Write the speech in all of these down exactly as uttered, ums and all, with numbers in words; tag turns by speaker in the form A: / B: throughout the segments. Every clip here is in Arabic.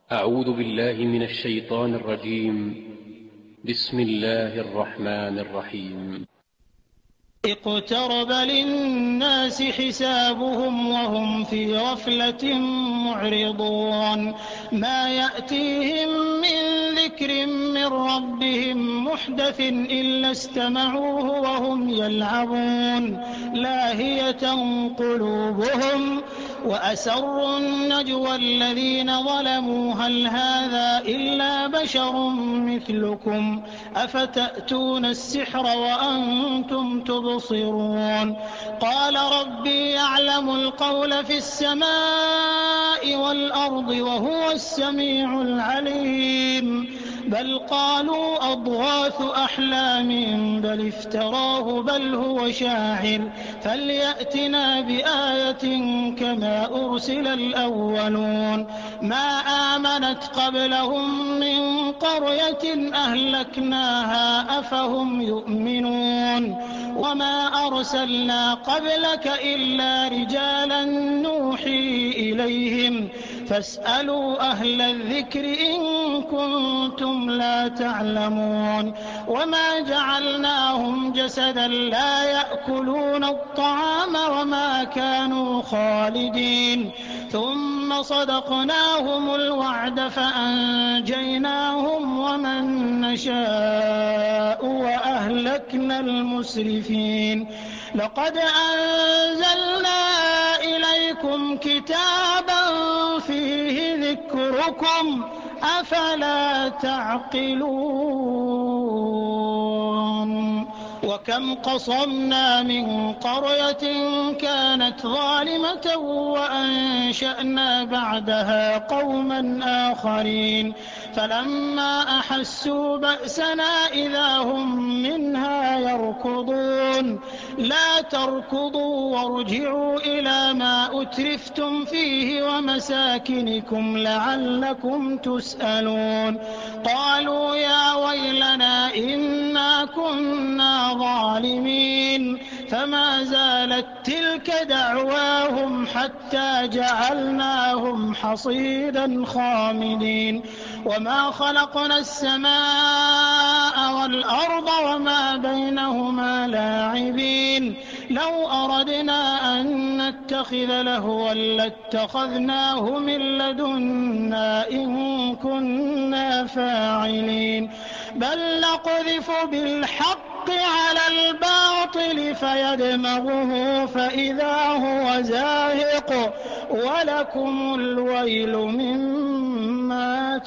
A: أعوذ بالله من الشيطان الرجيم. بسم الله الرحمن الرحيم.
B: اقترب للناس حسابهم وهم في غفلة معرضون ما يأتيهم من ذكر من ربهم محدث إلا استمعوه وهم يلعبون لاهية قلوبهم وأسروا النجوى الذين ظلموا هل هذا إلا بشر مثلكم أفتأتون السحر وأنتم تبصرون قال ربي يعلم القول في السماء والأرض وهو السميع العليم بل قالوا أضغاث أحلام بل افتراه بل هو شاعر فليأتنا بآية كما أرسل الأولون ما آمنت قبلهم من قرية أهلكناها أفهم يؤمنون وما أرسلنا قبلك إلا رجالا نوحي إليهم فاسألوا أهل الذكر إن كنتم لا تعلمون وما جعلناهم جسدا لا يأكلون الطعام وما كانوا خالدين ثم صدقناهم الوعد فأنجيناهم ومن نشاء وأهلكنا المسرفين لقد أنزلنا إليكم كتابا فيه ذكركم أفلا تعقلون وكم قصمنا من قرية كانت ظالمة وأنشأنا بعدها قوما آخرين فلما أحسوا بأسنا إذا هم منها يركضون لا تركضوا وارجعوا إلى ما أترفتم فيه ومساكنكم لعلكم تسألون قالوا يا ويلنا إنا كنا ظالمين فما زالت تلك دعواهم حتى جعلناهم حصيدا خامدين وما خلقنا السماء والأرض وما بينهما لاعبين لو أردنا أن نتخذ لهوا لاتخذناه من لدنا إن كنا فاعلين بل نقذف بالحق على الباطل فيدمغه فإذا هو زاهق ولكم الويل مما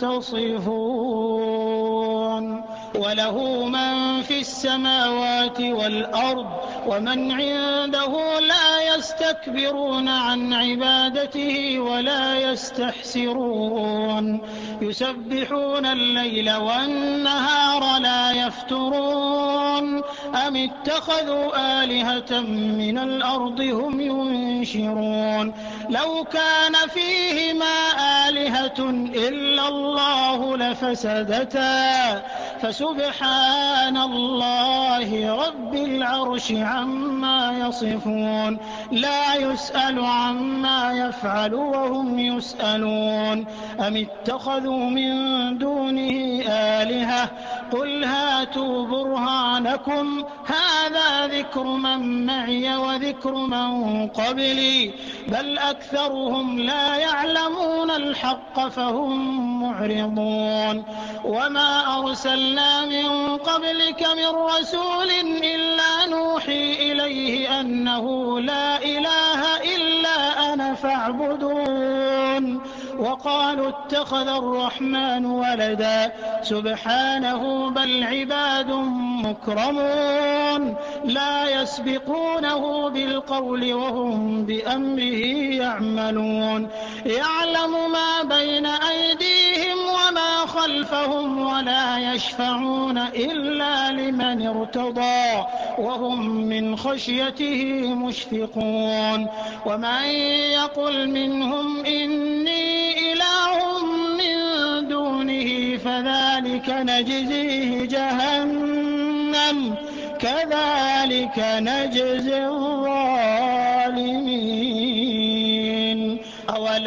B: تصفون وله من في السماوات والأرض ومن عنده لا يستكبرون عن عبادته ولا يستحسرون يسبحون الليل والنهار لا يفترون أم اتخذوا آلهة من الأرض هم ينشرون لو كان فيهما آلهة إلا الله لفسدتا فسبحان الله رب العرش عما يصفون لا يسأل عما يفعل وهم يسألون أم اتخذوا من دونه آلهة قل هاتوا برهانكم هذا ذكر من معي وذكر من قبلي بل أكثرهم لا يعلمون الحق فهم معرضون وما أرسلنا من قبلك من رسول إلا نوحي إليه أنه لا إله إلا أنا فاعبدون وقالوا اتخذ الرحمن ولدا سبحانه بل عباد مكرمون لا يسبقونه بالقول وهم بأمره يعملون يعلم ما بين أيديهم وما خلفهم ولا يشفعون إلا لمن ارتضى وهم من خشيته مشفقون ومن يقل منهم إني إله من دونه فذلك نجزيه جهنم كذلك نجزي الظالمين أولم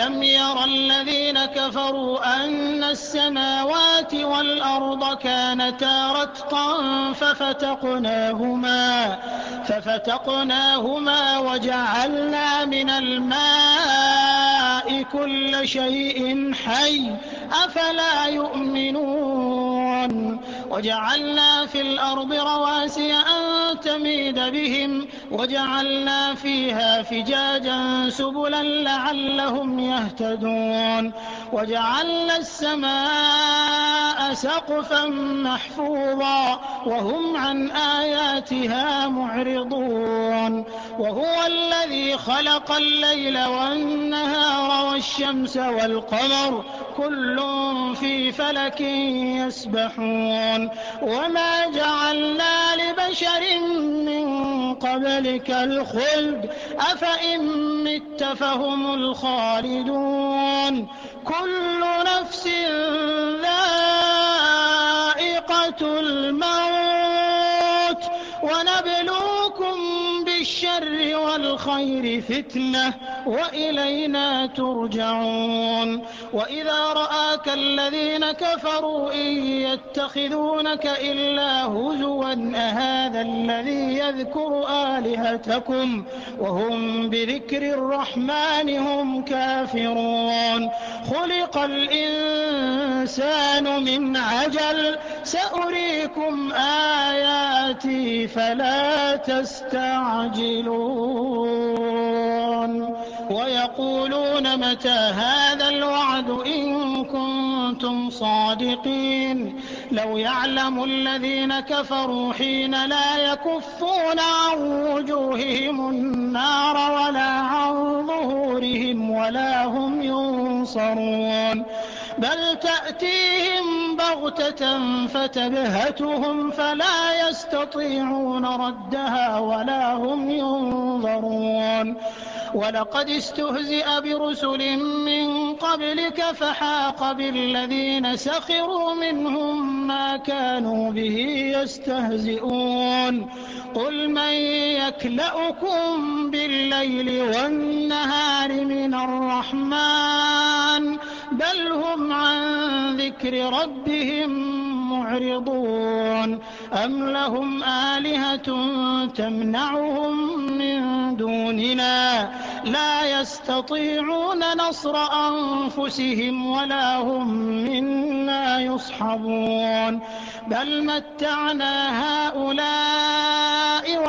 B: أولم ير الذين كفروا أن السماوات والأرض كانتا رتقا ففتقناهما ففتقناهما وجعلنا من الماء كل شيء حي أفلا يؤمنون وجعلنا في الأرض رواسي أن تميد بهم وجعلنا فيها فجاجا سبلا لعلهم يهتدون وجعلنا السماء سقفا محفوظا وهم عن آياتها معرضون وهو الذي خلق الليل والنهار والشمس والقمر كل في فلك يسبحون وما جعلنا لبشر من قبلك الخلد أفإن مت فهم الخالدون كل نفس ذائقة الموت ونبلوكم بالشر والخير فتنة وإلينا ترجعون وإذا رآك الذين كفروا إن يتخذونك إلا هزوا أهذا الذي يذكر آلهتكم وهم بذكر الرحمن هم كافرون خلق الإنسان من عجل سأريكم آياتي فلا تستعجلون ويقولون متى هذا الوعد إن كنتم صادقين لو يعلم الذين كفروا حين لا يكفون عن وجوههم النار ولا عن ظهورهم ولا هم ينصرون بل تأتيهم بغتة فتبهتهم فلا يستطيعون ردها ولا هم ينظرون ولقد استهزئ برسل من قبلك فحاق بالذين سخروا منهم ما كانوا به يستهزئون قل من يكلؤكم بالليل والنهار من الرحمن بل هم عن ذكر ربهم معرضون أم لهم آلهة تمنعهم من دوننا لا يستطيعون نصر أنفسهم ولا هم منا يصحبون بل متعنا هؤلاء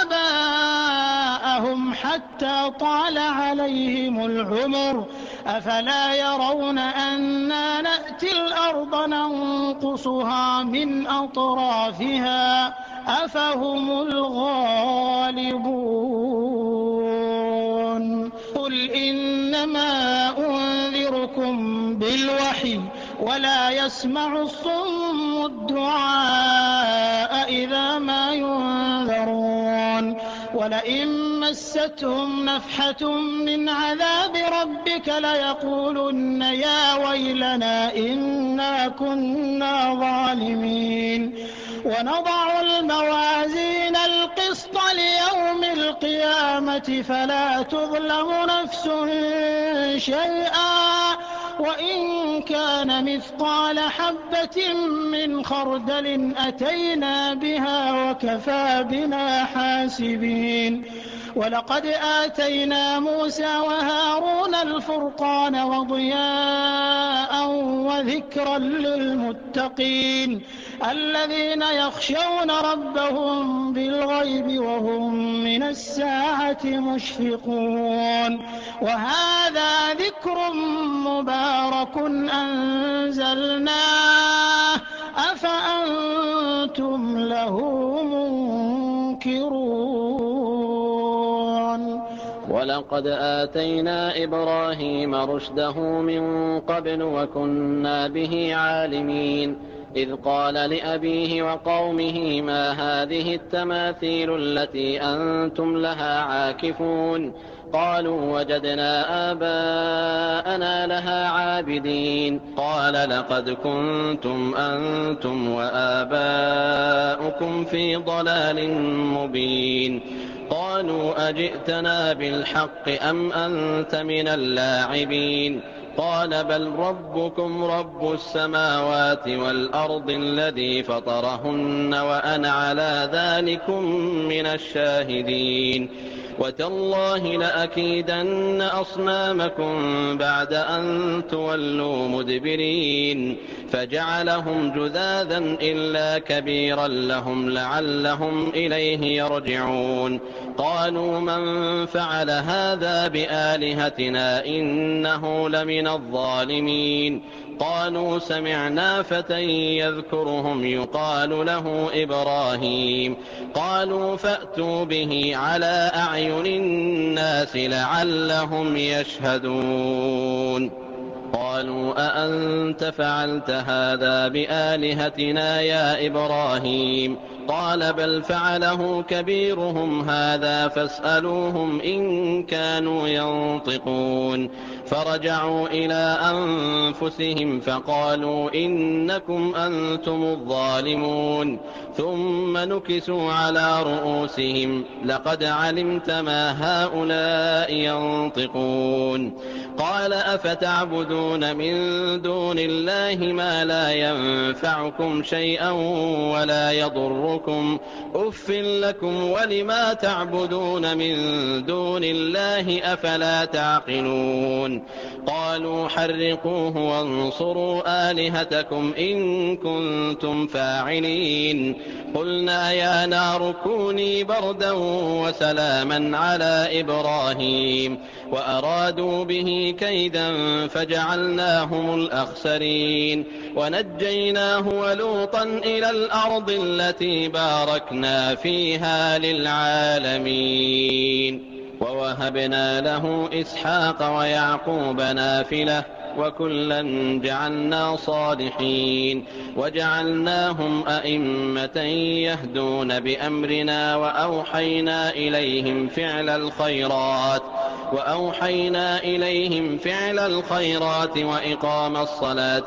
B: وآباءهم حتى طال عليهم العمر أفلا يرون أنا نأتي الأرض ننقصها من أطرافها أفهم الغالبون قل إنما أنذركم بالوحي ولا يسمع الصم الدعاء إذا ما ينذرون ولئن مستهم نفحة من عذاب ربك ليقولن يا ويلنا إنا كنا ظالمين ونضع الموازين القسط ليوم القيامة فلا تظلم نفس شيئا وإن كان مثقال حبة من خردل أتينا بها وكفى بنا حاسبين ولقد آتينا موسى وهارون الفرقان وضياء وذكرا للمتقين الذين يخشون ربهم بالغيب وهم من الساعة مشفقون وهذا ذكر مبارك أنزلناه أفأنتم له منكرون
C: ولقد آتينا إبراهيم رشده من قبل وكنا به عالمين إذ قال لأبيه وقومه ما هذه التماثيل التي أنتم لها عاكفون قالوا وجدنا آباءنا لها عابدين قال لقد كنتم أنتم وآباؤكم في ضلال مبين قالوا قالوا أجئتنا بالحق أم أنت من اللاعبين قال بل ربكم رب السماوات والأرض الذي فطرهن وأنا على ذلكم من الشاهدين وتالله لأكيدن أصنامكم بعد أن تولوا مدبرين فجعلهم جذاذا إلا كبيرا لهم لعلهم إليه يرجعون قالوا من فعل هذا بآلهتنا إنه لمن الظالمين قالوا سمعنا فتى يذكرهم يقال له إبراهيم قالوا فأتوا به على أعين الناس لعلهم يشهدون قالوا أأنت فعلت هذا بآلهتنا يا إبراهيم قال بل فعله كبيرهم هذا فاسألوهم إن كانوا ينطقون فرجعوا إلى أنفسهم فقالوا إنكم أنتم الظالمون ثم نكسوا على رؤوسهم لقد علمت ما هؤلاء ينطقون قال أفتعبدون من دون الله ما لا ينفعكم شيئا ولا يضركم أف لكم ولما تعبدون من دون الله أفلا تعقلون قالوا حرقوه وانصروا آلهتكم إن كنتم فاعلين قلنا يا نار كوني بردا وسلاما على إبراهيم وأرادوا به كيدا فجعلناهم الأخسرين ونجيناه ولوطا إلى الأرض التي باركنا فيها للعالمين ووهبنا له إسحاق ويعقوب نافلة وكلا جعلنا صالحين وجعلناهم أئمة يهدون بأمرنا وأوحينا إليهم فعل الخيرات وأوحينا إليهم فعل الخيرات وإقام الصلاة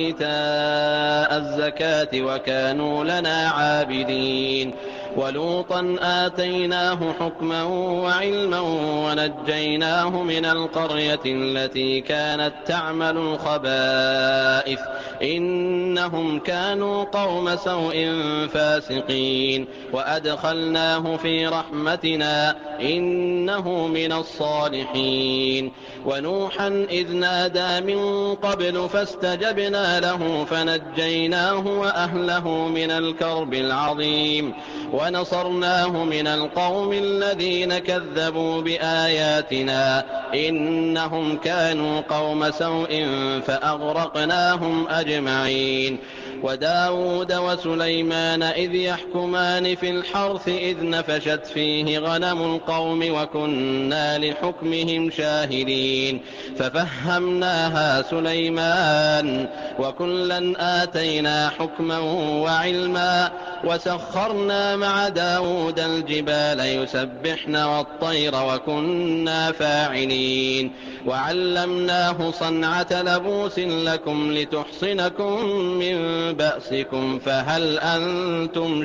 C: وإيتاء الزكاة وكانوا لنا عابدين ولوطا آتيناه حكما وعلما ونجيناه من القرية التي كانت تعمل الخبائث إنهم كانوا قوم سوء فاسقين وأدخلناه في رحمتنا إنه من الصالحين ونوحا إذ نادى من قبل فاستجبنا له فنجيناه وأهله من الكرب العظيم ونصرناه من القوم الذين كذبوا بآياتنا إنهم كانوا قوم سوء فأغرقناهم أجمعين وداود وسليمان إذ يحكمان في الحرث إذ نفشت فيه غنم القوم وكنا لحكمهم شاهدين ففهمناها سليمان وكلا آتينا حكما وعلما وسخرنا مع داود الجبال يسبحن والطير وكنا فاعلين وعلمناه صنعة لبوس لكم لتحصنكم من بأسكم فهل أنتم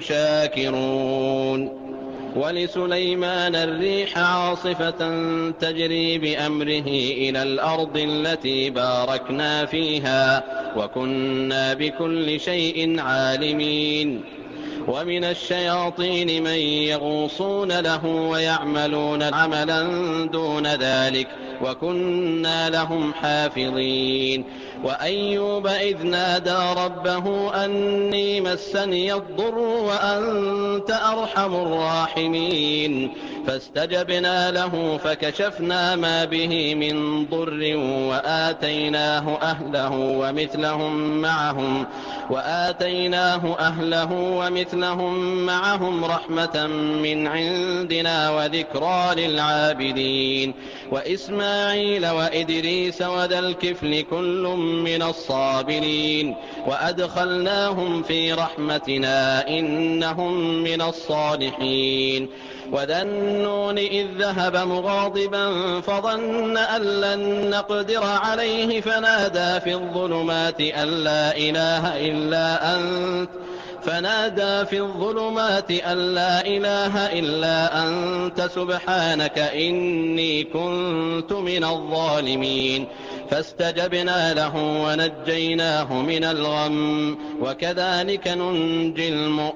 C: شاكرون ولسليمان الريح عاصفة تجري بأمره إلى الأرض التي باركنا فيها وكنا بكل شيء عالمين ومن الشياطين من يغوصون له ويعملون عملا دون ذلك وكنا لهم حافظين وأيوب إذ نادى ربه أني مسني الضر وأنت أرحم الراحمين فاستجبنا له فكشفنا ما به من ضر وآتيناه أهله ومثلهم معهم وآتيناه أهله ومثلهم معهم رحمة من عندنا وذكرى للعابدين وإسماعيل وإدريس وذا الكفل كل من الصابرين وأدخلناهم في رحمتنا إنهم من الصالحين وذا النون إذ ذهب مغاضبا فظن أن لن نقدر عليه فنادى في الظلمات أن لا إله إلا أنت فنادى في الظلمات أن لا إله إلا أنت سبحانك إني كنت من الظالمين فاستجبنا له ونجيناه من الغم وكذلك ننجي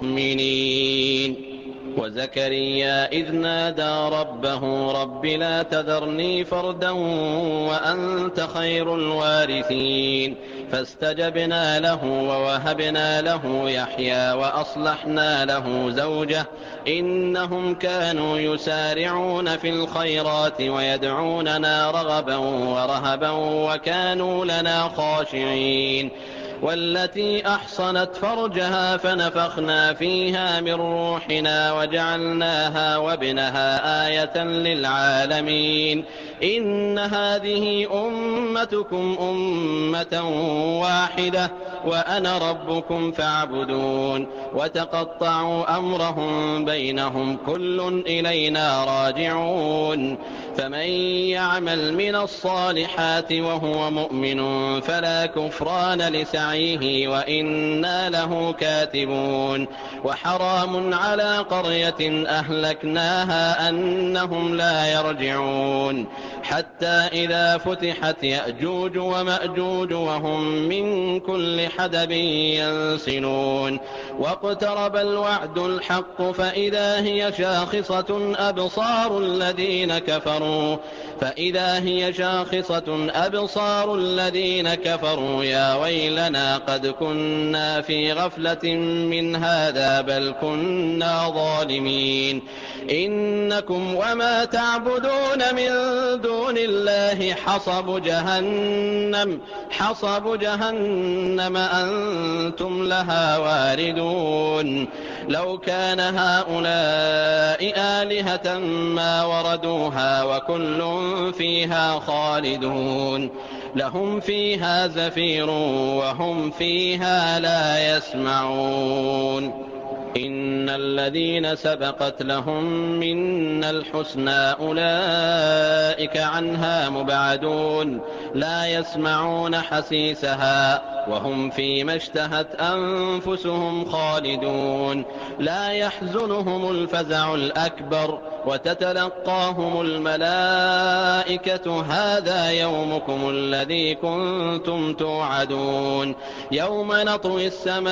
C: المؤمنين. وزكريا إذ نادى ربه رب لا تذرني فردا وأنت خير الوارثين فاستجبنا له ووهبنا له يحيى وأصلحنا له زوجه إنهم كانوا يسارعون في الخيرات ويدعوننا رغبا ورهبا وكانوا لنا خاشعين. والتي أحصنت فرجها فنفخنا فيها من روحنا وجعلناها وابنها آية للعالمين إن هذه أمتكم أمة واحدة وأنا ربكم فاعبدون. وتقطعوا أمرهم بينهم كل إلينا راجعون. فمن يعمل من الصالحات وهو مؤمن فلا كفران لسعيه وإنا له كاتبون. وحرام على قرية أهلكناها أنهم لا يرجعون حتى إذا فتحت يأجوج ومأجوج وهم من كل حدب ينسلون. واقترب الوعد الحق فإذا هي شاخصة أبصار الذين كفروا فإذا هي شاخصة أبصار الذين كفروا يا ويلنا قد كنا في غفلة من هذا بل كنا ظالمين. إنكم وما تعبدون من دون الله حصب جهنم حصب جهنم أنتم لها واردون. لو كان هؤلاء آلهة ما وردوها وكل فيها خالدون لهم فيها زفير وهم فيها لا يسمعون. إن الذين سبقت لهم منا الحسنى أولئك عنها مبعدون لا يسمعون حسيسها وهم فيما اشتهت أنفسهم خالدون. لا يحزنهم الفزع الأكبر وتتلقاهم الملائكة هذا يومكم الذي كنتم توعدون. يوم نطوي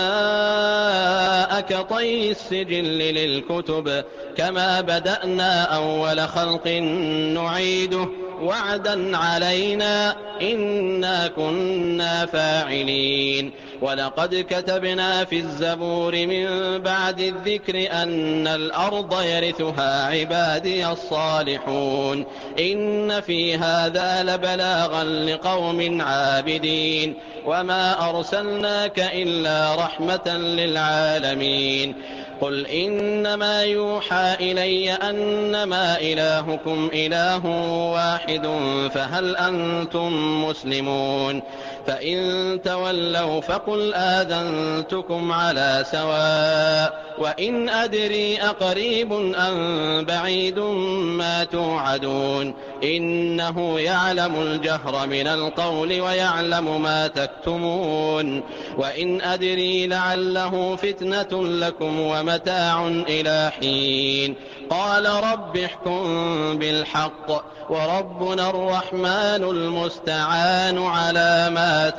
C: السماء كطي السجل للكتب كما بدأنا أول خلق نعيده وعدا علينا إنا كنا فاعلين. ولقد كتبنا في الزبور من بعد الذكر أن الأرض يرثها عبادي الصالحون إن في هذا لبلاغا لقوم عابدين. وما أرسلناك إلا رحمة للعالمين. قل إنما يوحى إلي أنما إلهكم إله واحد فهل أنتم مسلمون؟ فإن تولوا فقل آذنتكم على سواء وإن أدري أقريب أم بعيد ما توعدون إنه يعلم الجهر من القول ويعلم ما تكتمون. وإن أدري لعله فتنة لكم ومتاع إلى حين. قال رب احكم بالحق وربنا الرحمن المستعان على ما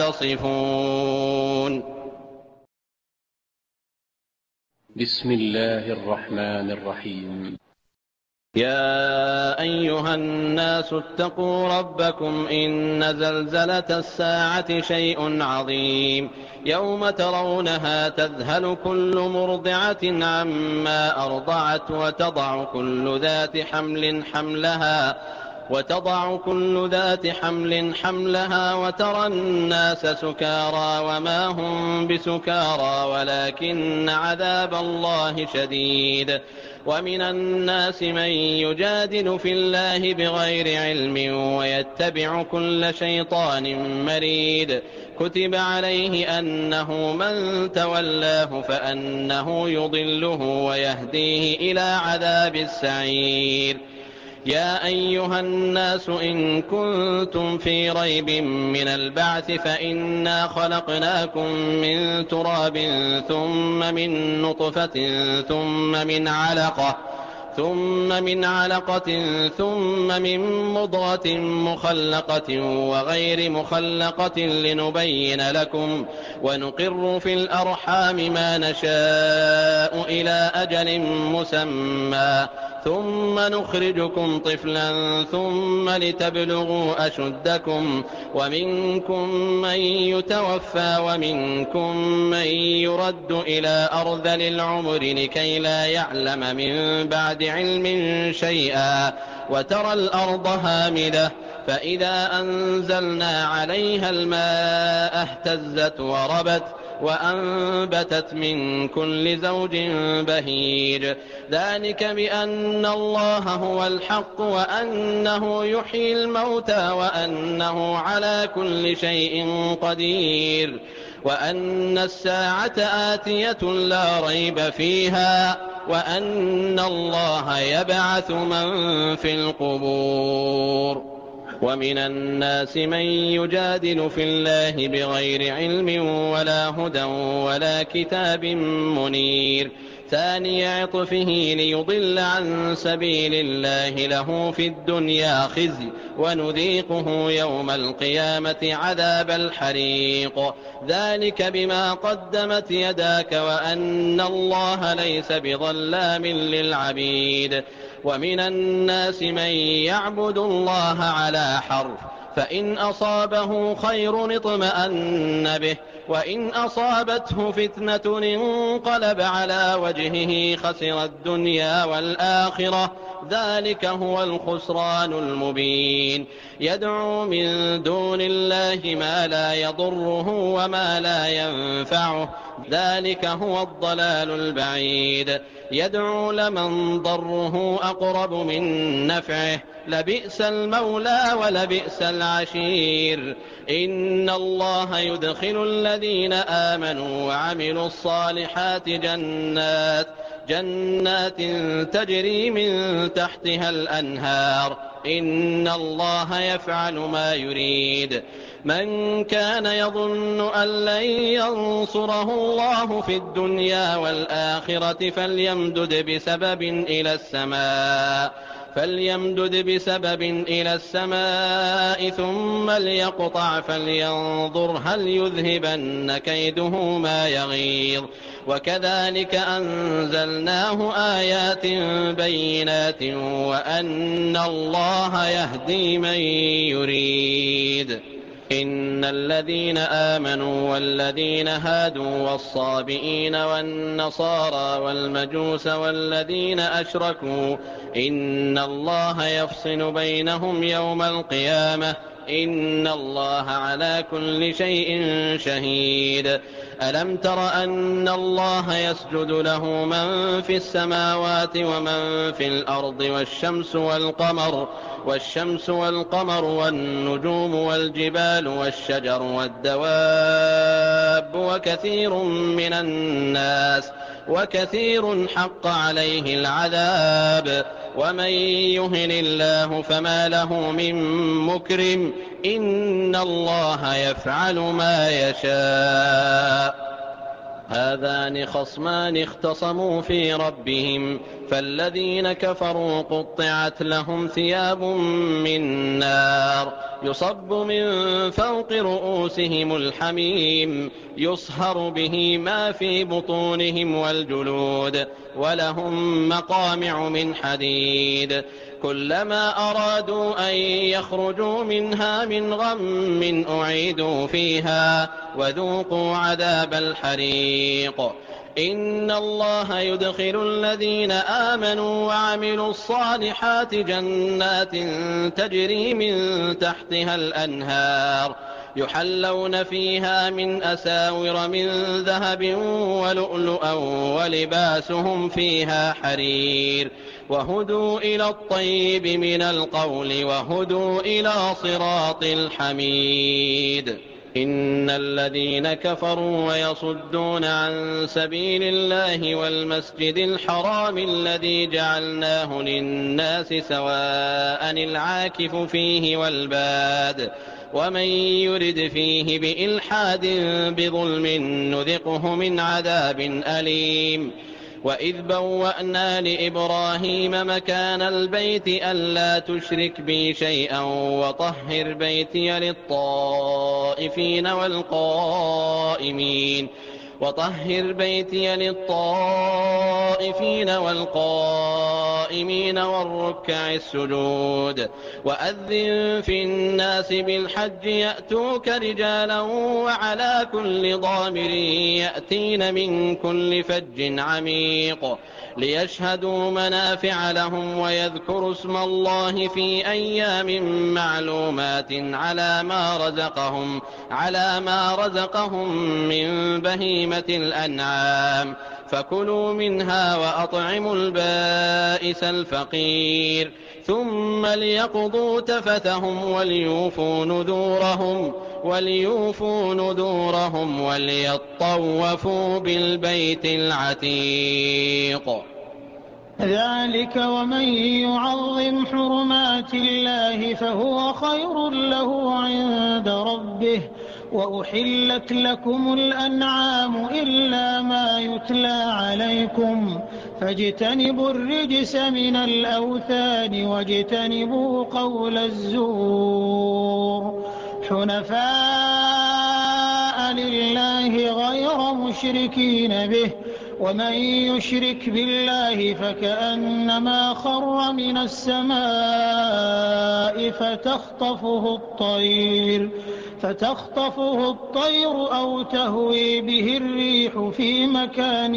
C: تصفون.
A: بسم الله الرحمن الرحيم.
C: يا أيها الناس اتقوا ربكم إن زلزلة الساعة شيء عظيم يوم ترونها تذهل كل مرضعة عما أرضعت وتضع كل ذات حمل حملها وتضع كل ذات حمل حملها وترى الناس سكارى وما هم بسكارى ولكن عذاب الله شديد. ومن الناس من يجادل في الله بغير علم ويتبع كل شيطان مريد. كتب عليه أنه من تولاه فأنه يضله ويهديه إلى عذاب السعير. يا أيها الناس إن كنتم في ريب من البعث فإنا خلقناكم من تراب ثم من نطفة ثم من علقة ثم من علقة ثم من مضغة مخلقة وغير مخلقة لنبين لكم ونقر في الأرحام ما نشاء إلى أجل مسمى ثم نخرجكم طفلا ثم لتبلغوا أشدكم ومنكم من يتوفى ومنكم من يرد إلى أرذل العمر لكي لا يعلم من بعد علم شيئا وترى الأرض هامدة فإذا أنزلنا عليها الماء اهتزت وربت وأنبتت من كل زوج بهيج ذلك بأن الله هو الحق وأنه يحيي الموتى وأنه على كل شيء قدير وأن الساعة آتية لا ريب فيها وأن الله يبعث من في القبور ومن الناس من يجادل في الله بغير علم ولا هدى ولا كتاب منير ثاني عطفه ليضل عن سبيل الله له في الدنيا خزي ونذيقه يوم القيامة عذاب الحريق ذلك بما قدمت يداك وأن الله ليس بظلام للعبيد ومن الناس من يعبد الله على حرف فإن أصابه خير اطمأن به وإن أصابته فتنة انقلب على وجهه خسر الدنيا والآخرة ذلك هو الخسران المبين يدعو من دون الله ما لا يضره وما لا ينفعه ذلك هو الضلال البعيد يدعو لمن ضره أقرب من نفعه لبئس المولى ولبئس العشير إن الله يدخل الذين آمنوا وعملوا الصالحات جنات جنات تجري من تحتها الأنهار إن الله يفعل ما يريد من كان يظن أن لن ينصره الله في الدنيا والآخرة فليمدد بسبب إلى السماء فليمدد بسبب إلى السماء ثم ليقطع فلينظر هل يذهبن كيده ما يغيظ وكذلك أنزلناه آيات بينات وأن الله يهدي من يريد إن الذين آمنوا والذين هادوا والصابئين والنصارى والمجوس والذين أشركوا إن الله يفصل بينهم يوم القيامة إن الله على كل شيء شهيد ألم تر أن الله يسجد له من في السماوات ومن في الأرض والشمس والقمر والشمس والقمر والنجوم والجبال والشجر والدواب وكثير من الناس وكثير حق عليه العذاب ومن يهن الله فما له من مكرم إن الله يفعل ما يشاء هذان خصمان اختصموا في ربهم فالذين كفروا قطعت لهم ثياب من نار يصب من فوق رؤوسهم الحميم يصهر به ما في بطونهم والجلود ولهم مقامع من حديد كلما أرادوا أن يخرجوا منها من غم أعيدوا فيها وذوقوا عذاب الحريق إن الله يدخل الذين آمنوا وعملوا الصالحات جنات تجري من تحتها الأنهار يحلون فيها من أساور من ذهب ولؤلؤا ولباسهم فيها حرير وهدوا إلى الطيب من القول وهدوا إلى صراط الحميد إن الذين كفروا ويصدون عن سبيل الله والمسجد الحرام الذي جعلناه للناس سواء العاكف فيه والباد ومن يرد فيه بإلحاد بظلم نذقه من عذاب أليم. وإذ بوأنا لإبراهيم مكان البيت ألا تشرك بي شيئا وطهر بيتي للطائفين والقائمين وطهر بيتي للطائفين والقائمين والركع السجود وأذن في الناس بالحج يأتوك رجالا وعلى كل ضامر يأتين من كل فج عميق ليشهدوا منافع لهم ويذكروا اسم الله في أيام معلومات على ما رزقهم على ما رزقهم من بهيمة الأنعام فكلوا منها وأطعموا البائس الفقير ثم ليقضوا تفثهم وليوفوا نذورهم وليوفوا نذورهم وليطوفوا بالبيت العتيق.
B: ذلك ومن يعظم حرمات الله فهو خير له عند ربه وأحلت لكم الأنعام إلا ما يتلى عليكم فاجتنبوا الرجس من الأوثان واجتنبوا قول الزور حنفاء لله غير مشركين به ومن يشرك بالله فكأنما خر من السماء فتخطفه الطير فتخطفه الطير أو تهوي به الريح في مكان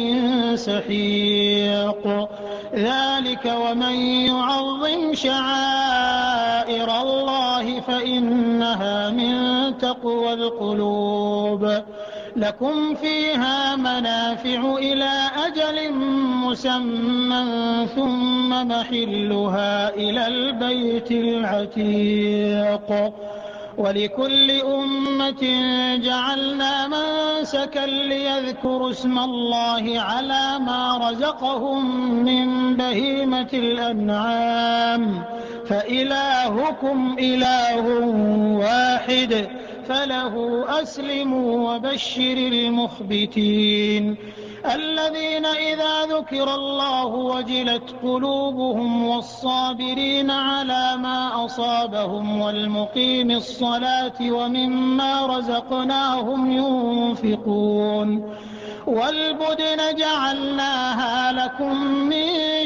B: سحيق. ذلك ومن يعظم شعائر الله فإنها من تقوى القلوب. لكم فيها منافع إلى أجل مسمى ثم محلها إلى البيت العتيق. ولكل أمة جعلنا منسكا ليذكروا اسم الله على ما رزقهم من بهيمة الأنعام فإلهكم إله واحد فله أسلموا وبشر المخبتين الذين إذا ذكر الله وجلت قلوبهم والصابرين على ما أصابهم والمقيم الصلاة ومما رزقناهم ينفقون والبدن جعلناها لكم من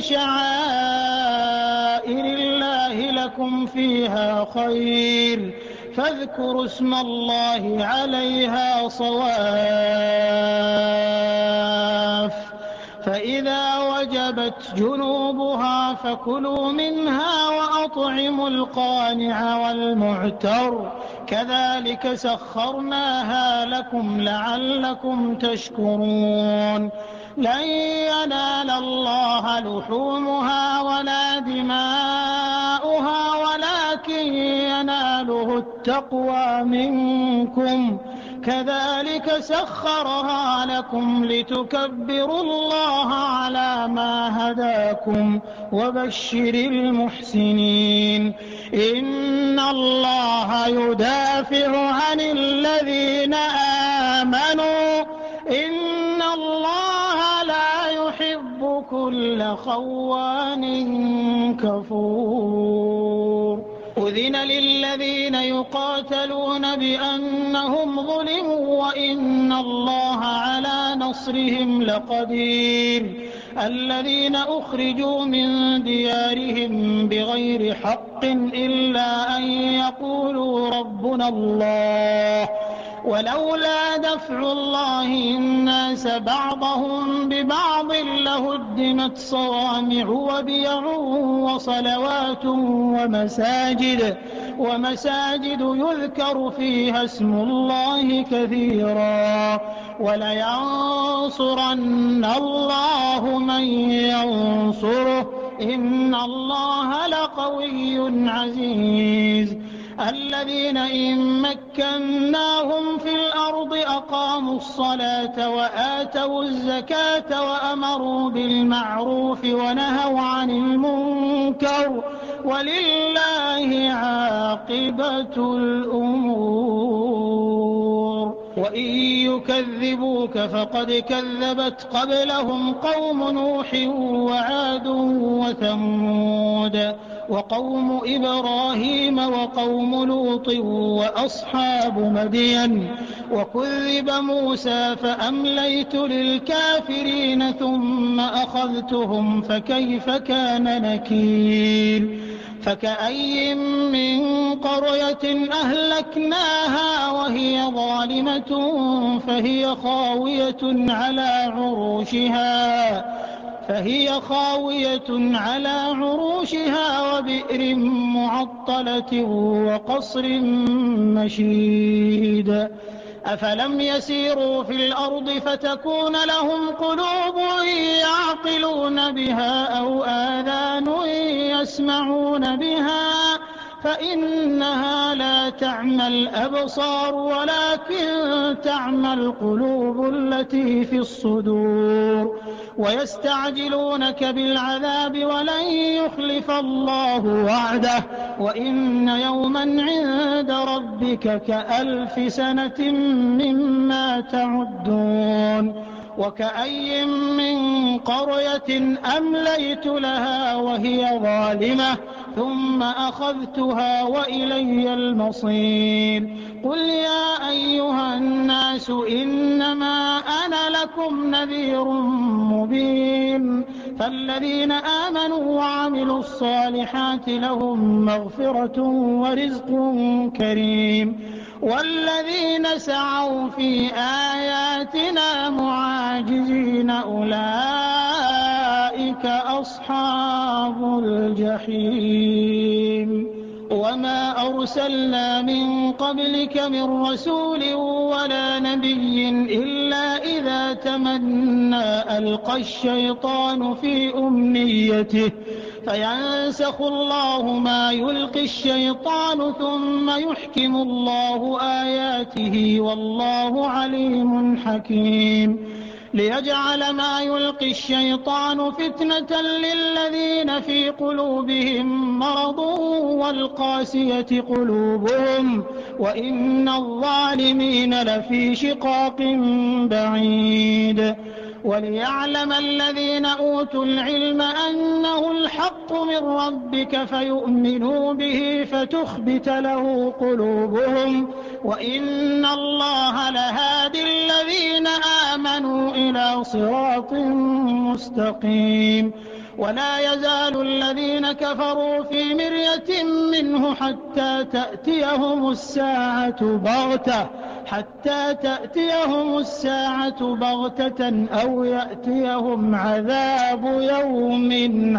B: شعائر الله لكم فيها خير فاذكروا اسم الله عليها صواف فإذا وجبت جنوبها فكلوا منها وأطعموا القانع والمعتر كذلك سخرناها لكم لعلكم تشكرون. لن ينال الله لحومها ولا دماؤها ولكن يناله التقوى منكم كذلك سخرها لكم لتكبروا الله على ما هداكم وبشر المحسنين. إن الله يدافع عن الذين آمنوا إن الله لا يحب كل خوان كفور. أذن للذين يقاتلون بأنهم ظلموا وإن الله على نصرهم لقدير. الذين أخرجوا من ديارهم بغير حق إلا أن يقولوا ربنا الله ولولا دفع الله الناس بعضهم ببعض لهدمت صوامع وبيع وصلوات ومساجد ومساجد يذكر فيها اسم الله كثيرا ولينصرن الله من ينصره إن الله لقوي عزيز. الذين إن مكناهم في الأرض أقاموا الصلاة وآتوا الزكاة وأمروا بالمعروف ونهوا عن المنكر ولله عاقبة الأمور. وإن يكذبوك فقد كذبت قبلهم قوم نوح وعاد وثمود وقوم إبراهيم وقوم لوط وأصحاب مدين وكذب موسى فأمليت للكافرين ثم أخذتهم فكيف كان نكير. فكأي من قرية أهلكناها وهي ظالمة فهي خاوية على عروشها فهي خاوية على عروشها وبئر معطلة وقصر مشيد. أفلم يسيروا في الأرض فتكون لهم قلوب يعقلون بها أو آذان يسمعون بها فإنها لا تعمى الأبصار ولكن تعمى القلوب التي في الصدور. ويستعجلونك بالعذاب ولن يخلف الله وعده وإن يوما عند ربك كألف سنة مما تعدون. وكأي من قرية أمليت لها وهي ظالمة ثم أخذتها وإلي المصير. قل يا أيها الناس إنما أنا لكم نذير مبين. فالذين آمنوا وعملوا الصالحات لهم مغفرة ورزق كريم والذين سعوا في آياتنا معاجزين أولئك أصحاب الجحيم. وما أرسلنا من قبلك من رسول ولا نبي إلا إذا تمنى ألقى الشيطان في أمنيته فينسخ الله ما يلقي الشيطان ثم يحكم الله آياته والله عليم حكيم. ليجعل ما يلقي الشيطان فتنة للذين في قلوبهم مرض والقاسية قلوبهم وإن الظالمين لفي شقاق بعيد. وليعلم الذين أوتوا العلم أنه الحق من ربك فيؤمنوا به فتخبت له قلوبهم وإن الله لهادي الذين آمنوا إلى صراط مستقيم. ولا يزال الذين كفروا في مرية منه حتى تأتيهم الساعة بغتة حتى تأتيهم الساعة بغتة أو يأتيهم عذاب يوم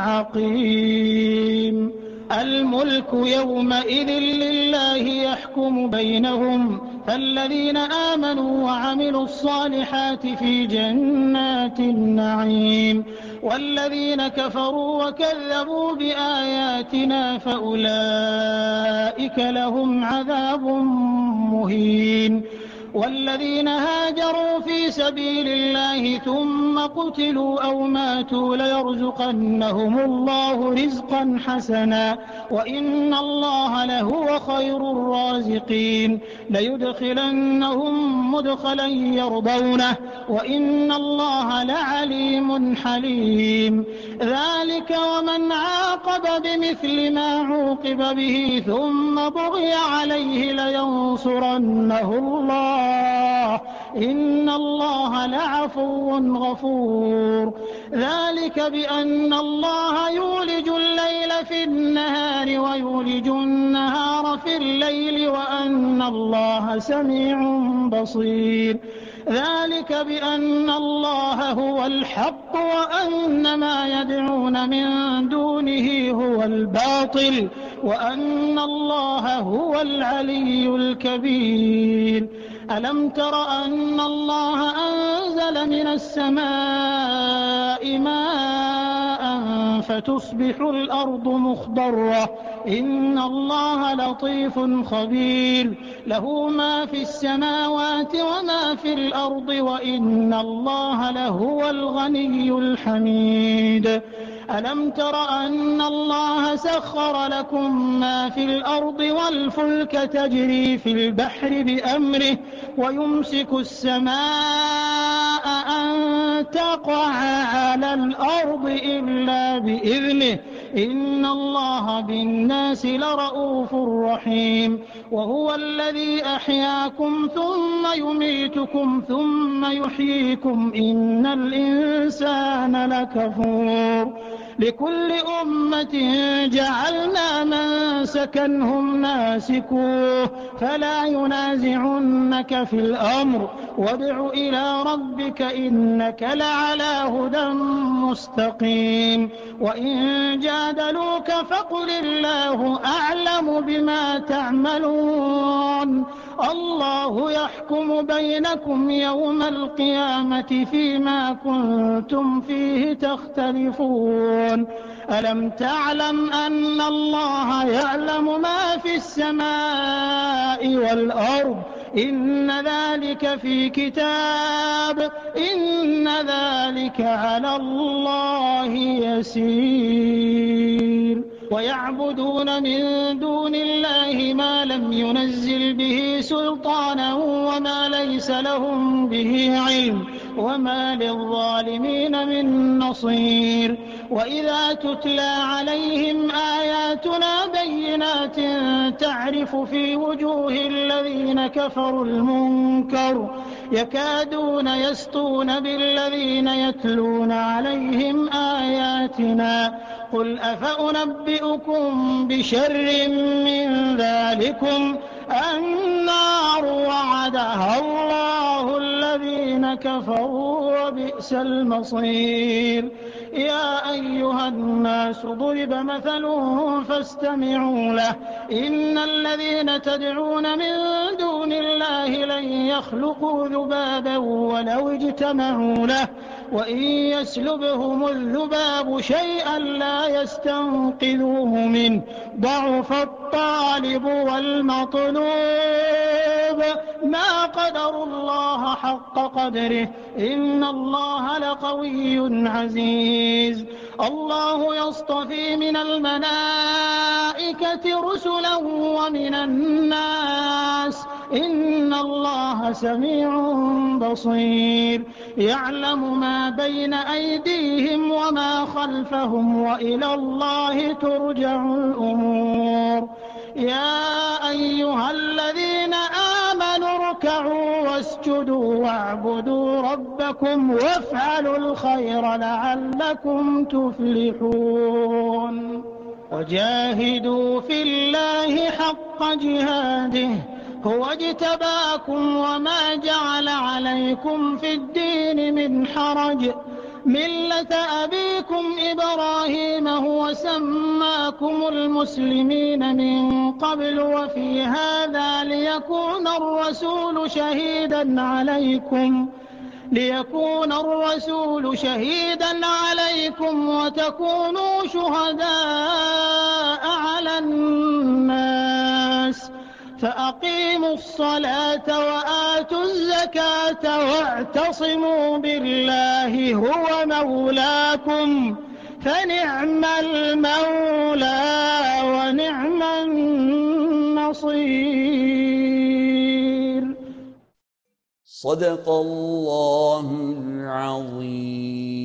B: عقيم. الملك يومئذ لله يحكم بينهم فالذين آمنوا وعملوا الصالحات في جنات النعيم والذين كفروا وكذبوا بآياتنا فأولئك لهم عذاب مهين. والذين هاجروا في سبيل الله ثم قتلوا أو ماتوا ليرزقنهم الله رزقا حسنا وإن الله لهو خير الرازقين. ليدخلنهم مدخلا يرضونه وإن الله لعليم حليم. ذلك ومن عاقب بمثل ما عوقب به ثم بغي عليه لينصرنه الله إن الله لعفو غفور. ذلك بأن الله يولج الليل في النهار ويولج النهار في الليل وأن الله سميع بصير. ذلك بأن الله هو الحق وأن ما يدعون من دونه هو الباطل وأن الله هو العلي الكبير. ألم تر أن الله أنزل من السماء ماء فتصبح الأرض مخضرة إن الله لطيف خبير له ما في السماوات وما في الأرض وإن الله لهو الغني الحميد ألم تر أن الله سخر لكم ما في الأرض والفلك تجري في البحر بأمره ويمسك السماء أن تقع على الأرض إلا بإذنه إن الله بالناس لرءوف رحيم وهو الذي أحياكم ثم يميتكم ثم يحييكم إن الإنسان لكفور لكل أمة جعلنا منسكا هم ناسكوه فلا ينازعنك في الأمر وادع إلى ربك إنك لعلى هدى مستقيم وإن جادلوك فقل الله أعلم بما تعملون الله يحكم بينكم يوم القيامة فيما كنتم فيه تختلفون ألم تعلم أن الله يعلم ما في السماء والأرض إن ذلك في كتاب إن ذلك على الله يسير ويعبدون من دون الله ما لم ينزل به سلطانا وما ليس لهم به علم وما للظالمين من نصير وإذا تتلى عليهم آياتنا بينات تعرف في وجوه الذين كفروا المنكر يكادون يسطون بالذين يتلون عليهم آياتنا قل أفأنبئكم بشر من ذلكم النار وعدها الله الذين كفروا وبئس المصير يا أيها الناس ضرب مثل فاستمعوا له إن الذين تدعون من دون الله لن يخلقوا ذبابا ولو اجتمعوا له وإن يسلبهم الذباب شيئا لا يستنقذوه منه ضعف الطالب والمطلوب ما قدروا الله حق قدره إن الله لقوي عزيز الله يصطفي من الملائكة رسلا ومن الناس إن الله سميع بصير يعلم ما بين أيديهم وما خلفهم وإلى الله ترجع الأمور يا أيها الذين آمنوا اركعوا واسجدوا واعبدوا ربكم وافعلوا الخير لعلكم تفلحون وجاهدوا في الله حق جهاده هو اجتباكم وما جعل عليكم في الدين من حرج ملة أبيكم إبراهيم هو سماكم المسلمين من قبل وفي هذا ليكون الرسول شهيدا عليكم ليكون الرسول شهيدا عليكم وتكونوا شهداء على الناس فأقيموا الصلاة وآتوا الزكاة واعتصموا بالله هو مولاكم فنعم المولى ونعم النصير.
D: صدق الله العظيم.